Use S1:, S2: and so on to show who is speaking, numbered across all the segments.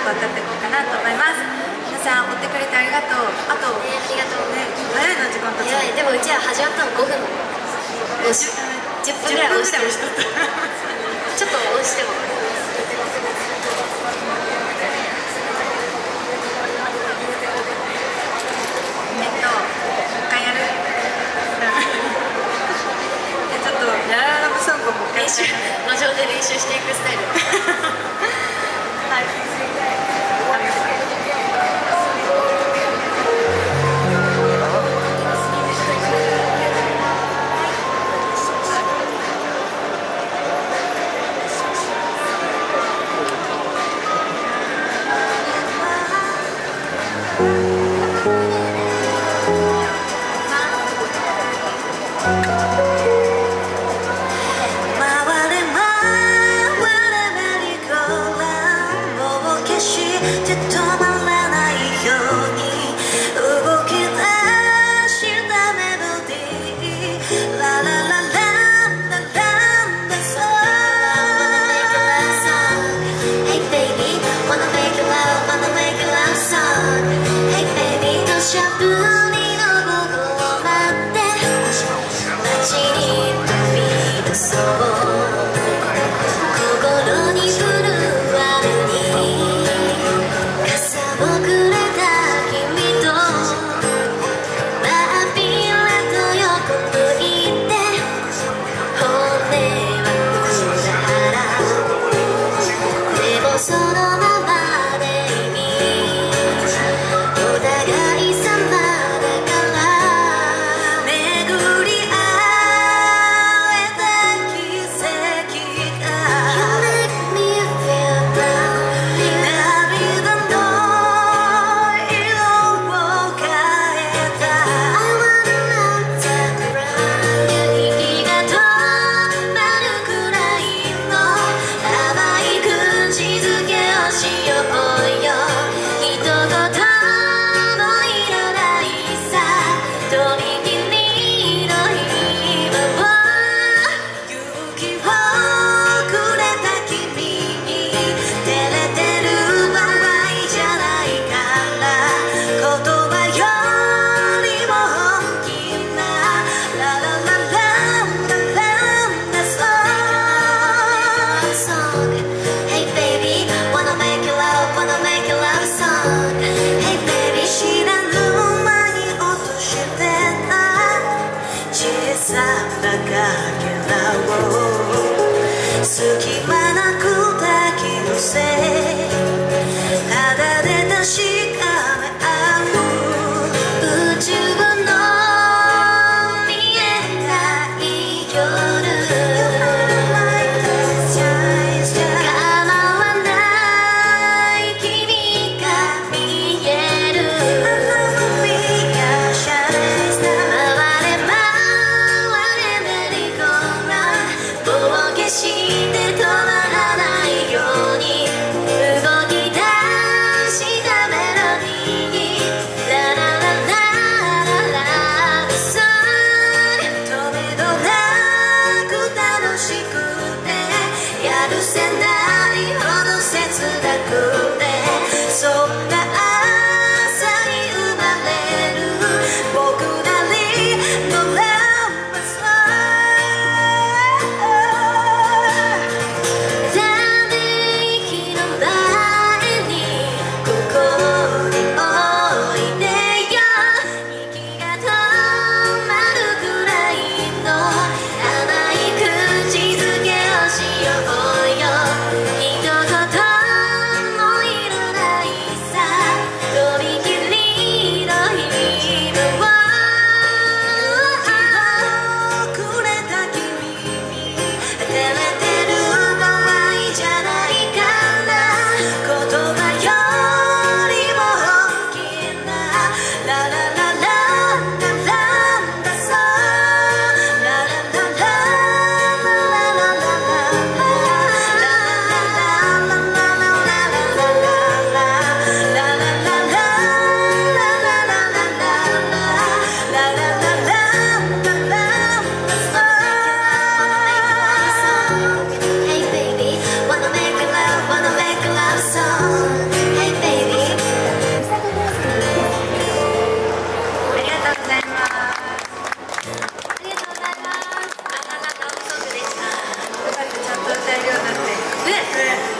S1: 渡っていこうかなと思います。皆さん追ってくれてありがとう。あと、
S2: ありがとう
S1: ね、早いの時間経つ。
S2: でもうちら始まったの5分10分ぐらい押してもちょっと押しても
S1: 一回やるちょっとやらなくソングをもう一回
S2: 路上で練習していくスタイル
S1: はい
S2: してと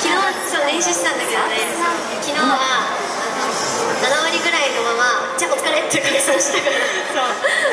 S2: 昨日そう練習してたんだけどね、昨日は7割ぐらいのまま「じゃあお疲れ」って解散したから。そう